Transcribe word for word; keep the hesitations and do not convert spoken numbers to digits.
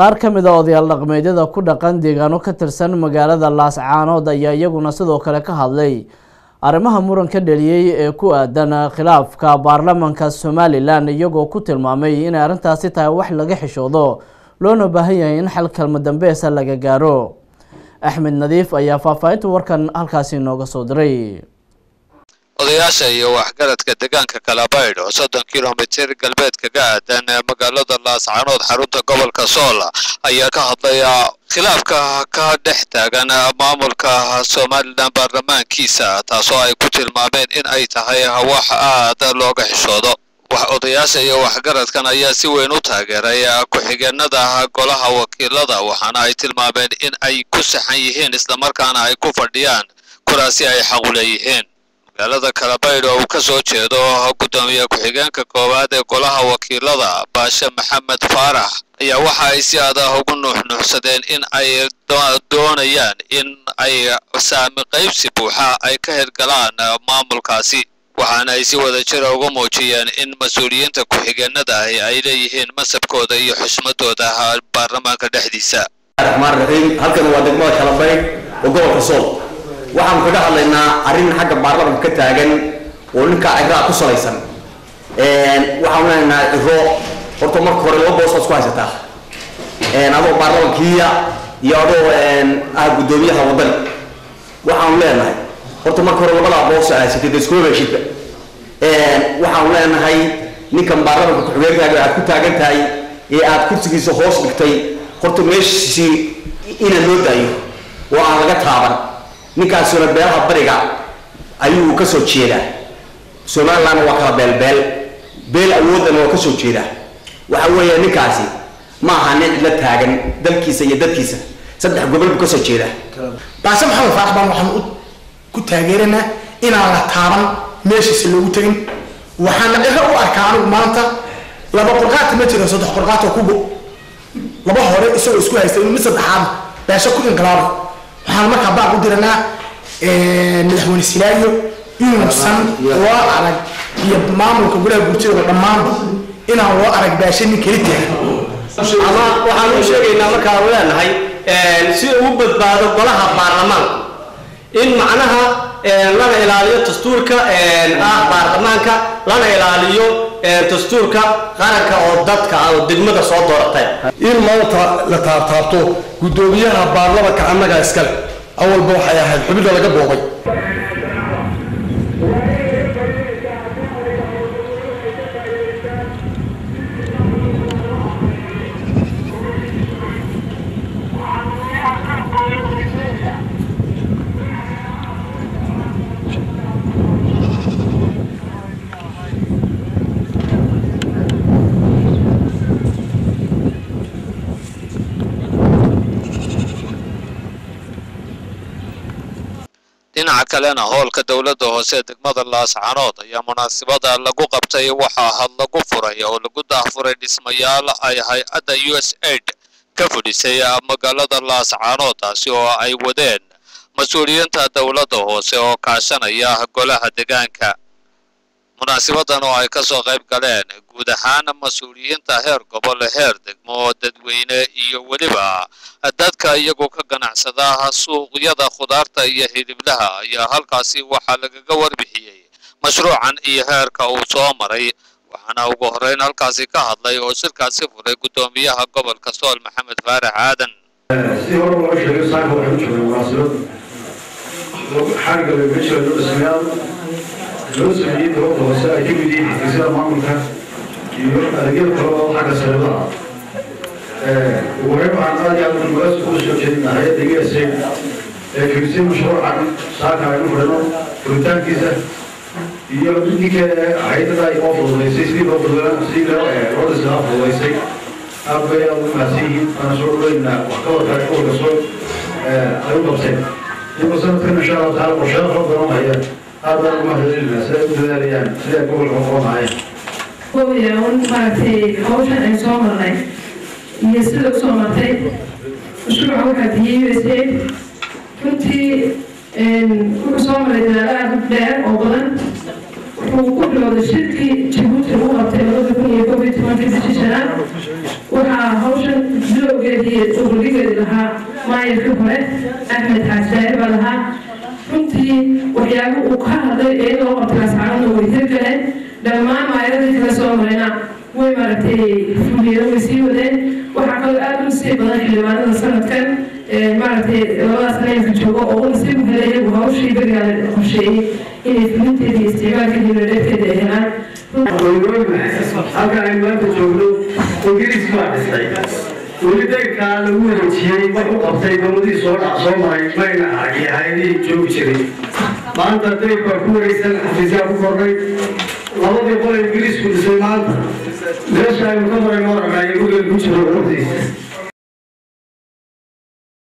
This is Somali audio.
qaar ka mid ah odayaal dhaqameedyada ku dhaqan deegaano ka tirsan magaalada Laascaanood ayaa iyaguna sidoo kale ka hadlay arrimaha muranka dhaliyay ee ku aadan khilaafka baarlamaanka Somaliland iyagoo ku tilmaamay in arrintaasi tahay wax laga xishoodo loona baahan yahay in xal kalma dambeys laga gaaro. Axmed Nadiif ayaa faahfaahinta warkan halkaasi nooga soo diray. odayaasha iyo waxgaradka deegaanka Kalabayd oo soddon kiiloomitir galbeedka ka aadan magaalada Laascaanood xarunta gobolka Sool ayaa ka hadlaya khilaafka ka dhex taagan maamulka Somaliland baarlamaankiisa taasoo ay ku tilmaameen in ay tahay wax aad looga xishoodo. wax odayaasha iyo waxgaradkan ayaa si weyn u taageeray ku-xigeenada golaha wakiilada waxaana ay tilmaameen in ay ku saxan yihiin isla markaana ay ku fadhiyaan kuraasi ay xaq u leeyihiin. magaalada Kalabayd oo ka soo jeedo gudoomiye ku-xigeenka koowaad ee golaha wakiilada Baasha Maxamed Faarax ayaa waxa ay si aad ah ugu nuuxnuuxsadeen in ay doonayaan in ay saami qaybsi buuxa ay ka hirgalaan maamulkaasi waxaana ay si wada jir ugu muujiyeen in mas'uuliyiinta ku-xigeenada ay leeyihiin masabkooda iyo xushmadooda baarlamaanka dhexdiisa. halkan waa degmada Kalabayd oo gobolka Sool waxaan kaga hadlaynaa arrin xagga baarlamaanka ka taagan oo ninka ciidaha ku salaysan een waxaan leenahay iro horta marka hore laba boos isku haysataa een adoo baarlamaankiya iyo adoo een ah gudoomiyaha waddan waxaan leenahay horta marka hore labada boos ay haysatay isku heshiiska een waxaan leenahay ninkan baarlamaanka ku xigeenka aad ku taagan tahay ee aad kursigiisa hoos dhigtay horta meeshii ina loo daayo oo aan laga taaban ninkaas oo beelaha bariga ayuu ka soo jeedaa Somaliland waa kala beelbeel beel awoodana waa ka soo jeedaa waxa weeye ninkaasi ma aha nin la taagan dalkiisa iyo dadkiisa saddex gobol ka soo jeeda Baasha Maxamed Faarax baan waxaan ku taageeranaa inaan la taaban meeshiisa loogu tagin waxaan dhaxo u arkaa maanta laba qorqaad ma jiro saddex qorqaad oo kugo laba hore isoo isku haystay in saddexaad Baasha ku inqilaab waxaan markaa baa u diranaa ee madaxweyne Silaayo inuusan waa arag iyo maamulka golaha bulshada dhammaan inaan loo arag Baasha nin kale tahay ama waxaan u sheegaynaa markaa walaalahay ee si uu badbaado golaha baarlamaanka in macnaha ee lana ilaaliyo dastuurka ee ah baarlamaanka lana ilaaliyo ee dastuurka qaranka oo dadka oo degmada soo dooratay in maanta la taabtaabto gudoomiyaha baarlamaanka annaga iska awalba waxay ahayd xubinta laga boobay dhinaca kalena howlka dawladda hoose degmada Laascaanood ayaa munaasabada lagu qabtay waxa had lagu furay oo lagu daafuray dhismayaal ay hay'adda U S A I D ka fudhisay magaalada Laascaanood taasi oo ay wadeen mas'uuliyiinta dawladda hoose oo kaashanaya golaha deegaanka. munaasabadan oo ay ka soo qayb galeen guud ahaan mas'uuliyiinta heer gobol heer degmo dadweyne iyo waliba dadka iyagu ka ganacsada suuqyada khudaarta iyo hiliblaha ayaa halkaasi waxa lagaga warbixiyay mashruucan iyo heerka uu soo maray waxaana ugu horeyn halkaasi ka hadlay oo shirkaasi furay gudoomiyaha gobolka Sool Maxamed Faarax Aadan. si hore loo sheegay saaka waxay joogeen munaasabad lagu xarga laga jeedo dhismayaal loo sameeyay dowladda hoose ay ka mid yihiin xafiisyada maamulka iyo adeegyada kale oo xagga sarada ah وهو عن هذا المدرس وش كنا هي دقيقة كرسي مشروع عن ساعة عن مهرنا كنتان كذا يوم ديك هيدا يوفر ليس يصير يوفر لنا يصير رد الزاف هو يصير أبغى أول ما يصير أنا شغل إن وحكوا تكون رسول أيوة بسيط يبقى سنة إن شاء الله تعالى وشان ربنا هي هذا المهرج لنا سيد يعني سيقول الحكومة معي. هو يوم ما في حوشة إنسان مرة يسلك صومتي مشروع وحدي يسير كنتي إن كل صوم لدلالة بدأ أو بدن wuxuu ku bilowday shirkii Djibouti lagu qabtay labada kun iyo koob iyo tobankii bishii shanaad waxaa hawshan bilowgeedii uruligeedi lahaa maayirkii hore Axmed Xaaji baa lahaa runtii waxyaabo uu ka hadlay ee loo qabtay Laascaanood way hirgaleen dhammaan maayiradii kala soo marayna way maaragtay fuliyeen way sii wadeen waxaa kaloo aad u sii badan xildhibaanada sanadkan maaragtay labadaas sanadka joogo oo nasiib u helay iyagu hawshii berigaa la qorsheeyey inay fulinteedii isticmaalkeedii nololeedkeeda ay helaan halka ay maanta joogno ingiriiska baa dhisay weli dayrkaa lagu wareejiyey wuxuu qabtay dowladii soo dhac soo maray mayna arag hayadihii joogi jiray maanta dayr baa ku wareysan xafiisyaa ku kordhay labadii qol ingiriisku dhisay maanta meesha aynu ka marayno aragnaa iyo guriga ku jiro hortiisa